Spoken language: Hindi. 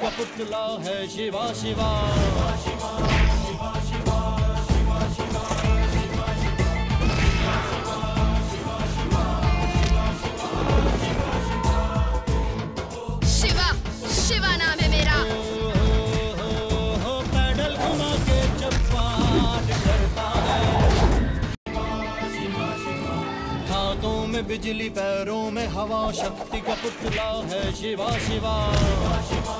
का पुतला है शिवा शिवा। शिवा शिवा नाम है मेरा। पैडल घुमा के चप्पाट करता है। हाथों में बिजली पैरों में हवा, शक्ति का पुतला है शिवा शिवा।